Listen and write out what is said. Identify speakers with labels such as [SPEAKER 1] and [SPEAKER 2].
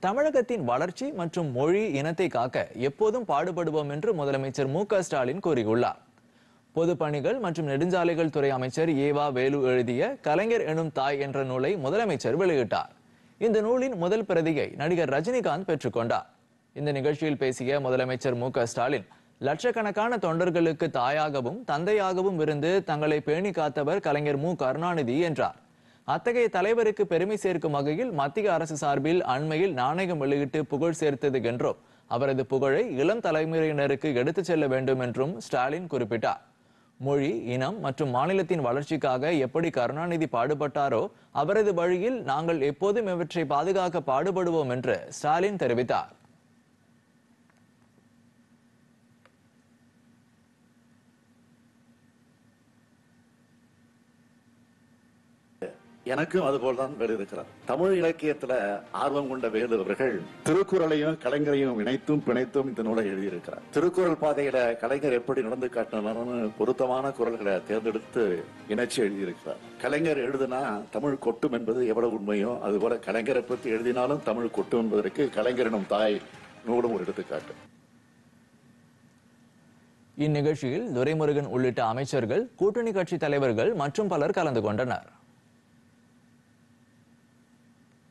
[SPEAKER 1] தமிழகத்தின் வளர்ச்சி மற்றும் மொழி இனத்தை காக்க எப்போதும் பாடுபடுவோம் என்று முதலமைச்சர் மு.க.ஸ்டாலின் கூறியுள்ளார். பொதுப்பணிகள் மற்றும் நெடுஞ்சாலைகள் துறை அமைச்சர் ஏவா வேலு எழுதிய கலைஞர் எனும் தாய் என்ற நூலை முதலமைச்சர் வெளியிட்டார். இந்த நூலின் முதல் பிரதியை நடிகர் ரஜினிகாந்த் பெற்றுக்கொண்டார். இந்த நிகழ்ச்சியில் பேசிய முதலமைச்சர் மு.க.ஸ்டாலின், லட்சக்கணக்கான தொண்டர்களுக்கு தாயாகவும் தந்தையாகவும் இருந்து தங்களை பேணி காத்தவர் கலைஞர் மு. கருணாநிதி என்றார். அத்தகைய தலைவருக்கு பெருமை சேர்க்கும் வகையில் மத்திய அரசு சார்பில் அண்மையில் நாணயம் வெளியிட்டு புகழ் சேர்த்தது என்றும், அவரது புகழை இளம் தலைமுறையினருக்கு எடுத்துச் செல்ல வேண்டும் என்றும் ஸ்டாலின் குறிப்பிட்டார். மொழி, இனம் மற்றும் மாநிலத்தின் வளர்ச்சிக்காக எப்படி கருணாநிதி பாடுபட்டாரோ அவரது வழியில் நாங்கள் எப்போதும் இவற்றை பாதுகாக்க பாடுபடுவோம் என்று ஸ்டாலின் தெரிவித்தார்.
[SPEAKER 2] எனக்கும் அதுபோல்தான் வேலு இருக்கிறார். தமிழ் இலக்கியத்துல ஆர்வம் கொண்ட வேலு அவர்கள் திருக்குறளையும் கலைஞரையும் இணைத்தும் பிணைத்தும் இந்த நூலை எழுதியிருக்கிறார். திருக்குறள் பாதையில கலைஞர் எப்படி நடந்து காட்டினார்னு பொருத்தமான குறள்களை தேர்ந்தெடுத்து இணைச்சு எழுதியிருக்கிறார். கலைஞர் எழுதுனா தமிழ் கொட்டும் என்பது எவ்வளவு உண்மையோ அதுபோல கலைஞரை பற்றி எழுதினாலும் தமிழ் கொட்டும் என்பதற்கு கலைஞர் எனும் தாய் நூலும் ஒரு எடுத்துக்காட்டு.
[SPEAKER 1] இந்நிகழ்ச்சியில் துரைமுருகன் உள்ளிட்ட அமைச்சர்கள், கூட்டணி கட்சி தலைவர்கள் மற்றும் பலர் கலந்து கொண்டனர்.